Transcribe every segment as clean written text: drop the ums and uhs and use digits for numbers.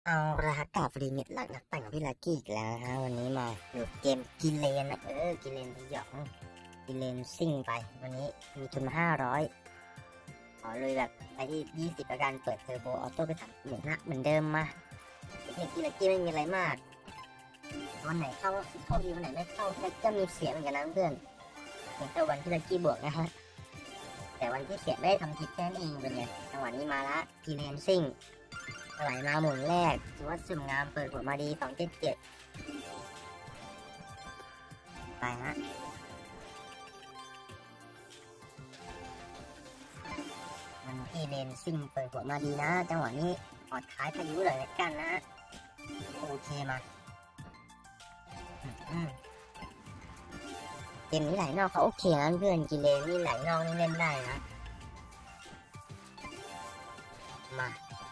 เอาละฮะกับรีมิตหลักนักแต่งของพี่ลักกี้อีกแล้วนะฮะวันนี้มาดูเกมกิเลนนะกิเลนพยองกิเลนซิ่งไปวันนี้มีทุนมา500ขอเลยแบบไปที่20ประกันเปิดเทอร์โบออโต้ไป3เหมือนเดิมมาเกมพี่ลักกี้ไม่มีอะไรมากวันไหนเข้าดีวันไหนไม่เข้าก็มีเสียเหมือนกันนะเพื่อนแต่วันพี่ลักกี้บวกนะฮะแต่วันที่เสียไม่ได้ทำคลิปแค่นั้นเองเป็นไงจังหวะนี้มาละกิเลนซิ่งไหลมาหมุนแรกถือว่าสุ่มงามเปิดหัวมาดี277ไปฮะมันที่เลนซิ่งเปิดหัวมาดีนะจังหวะนี้ออดท้ายพายุเลยละกันนะโอเคมาเกมนี้ไหลนอกเขาโอเคนะเพื่อนกิเลนนี่ไหลนอกนี่เล่นได้นะมา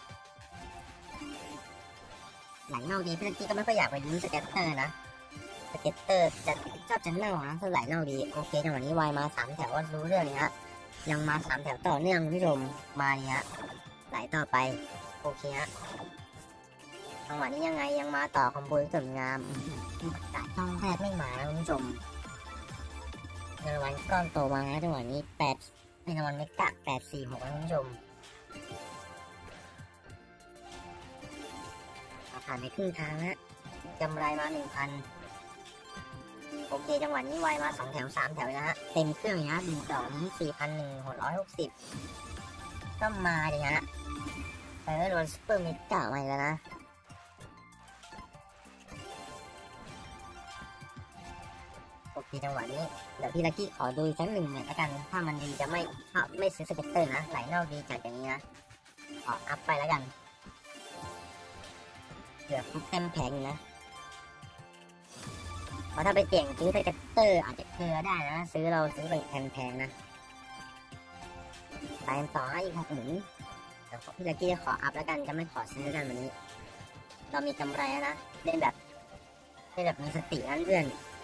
ไหลนอกดีพี่ตะกี้ก็ไม่ค่อยอยากไปลุ้นสเก็ตเตอร์นะสเก็ตเตอร์จะชอบจะเน่านะถ้าไหลนอกดีโอเคจังหวะนี้วายมา3แถวก็รู้เรื่องนี้ฮะยังมา3แถวต่อเนื่องคุณผู้ชมมาเนี่ยฮะไหลต่อไปโอเคฮะจังหวะนี้ยังไงยังมาต่อคอมโบสวยงามแต่ต้องแทบไม่มาคุณผู้ชมเงินรางวัลก้อนโตมาฮะจังหวะนี้8เป็นรางวัลเมกะ846นะคุณผู้ชมผ่านไปครึ่งทางฮะกำไรมา 1,000 โอเคจังหวะนี้ไวมา2แถว3แถวนะฮะเต็มเครื่องนะดูต่อนี้ 4,160 ก็มาเลยฮะโดนซุปเปอร์เมกะมาแล้วนะโอเคจังหวะนี้เดี๋ยวพี่ลักกี้ขอดูอีกสัก1หน่อยละกันถ้ามันดีจะไม่ซื้อสเก็ตเตอร์นะไหลนอกดีจัดอย่างนี้นะขออัพไปแล้วกันเกือบทุกเต็มแผงอยู่นะเพราะถ้าไปเสี่ยงซื้อสเก็ตเตอร์อาจจะเกลือได้นะซื้อไปแพงๆนะไปต่ออีก6 หมุนเดี๋ยวพี่ลักกี้จะขออัพแล้วกันจะไม่ขอซื้อกันวันนี้เรามีกำไรนะเล่นแบบมีสตินั่นเพื่อน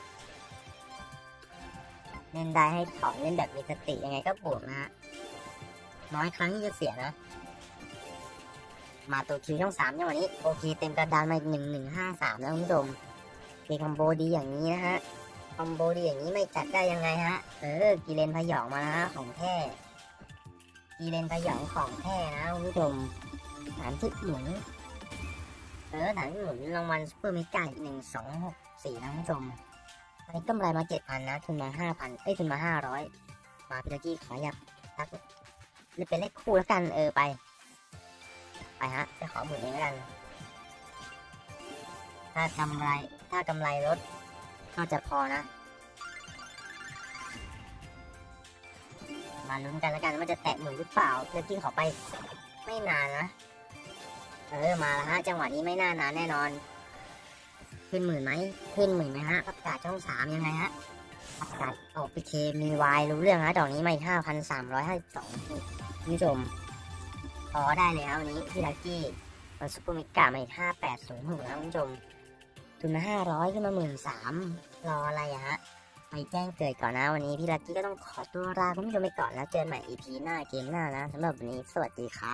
เล่นได้ให้ถอนเล่นแบบมีสติยังไงก็บวกนะฮะน้อยครั้งที่จะเสียนะมาตัวคิวช่อง3จังหวะนี้โอเคเต็มกระดานมา1153แล้วคุณผู้ชมมีคอมโบดีอย่างนี้นะฮะคอมโบดีอย่างนี้ไม่จัดได้ยังไงฮะกิเลนพยองมานะของแท้กิเลนพยองของแท้นะคุณผู้ชมฐานที่หมุนฐานที่หมุนรางวัลซุปเปอร์เมกะ1264นะคุณผู้ชมอันนี้กำไรมา 7,000 นะทุนมา 5,000ทุนมา 500มาพี่ตะกี้ขออยากทักเป็นเลขคู่แล้วกันไปฮะจะขอหมุนเองแล้วกันถ้ากำไรลดก็จะพอนะมาลุ้นกันแล้วกันว่าจะแตะหมื่นหรือเปล่าเลือกกิ้งขอไปไม่นานนะมาแล้วฮะจังหวะนี้ไม่น่านานแน่นอนขึ้นหมื่นไหมฮะประกาศช่อง3ยังไงฮะประกาศออกไปเคมีวายรู้เรื่องฮะดอกนี้ไม่5,352คุณผู้ชมพอได้เลยครับวันนี้พี่ลักกี้มันซุปเปอร์เมกะมาอีก5806นะคุณผู้ชมทุนมา500ขึ้นมา13,000รออะไรฮะไปแจ้งเกิดก่อนนะวันนี้พี่ลักกี้ก็ต้องขอตัวลาคุณผู้ชมไปก่อนแล้วเจอกันใหม่ EP หน้าเกมหน้านะสำหรับวันนี้สวัสดีครับ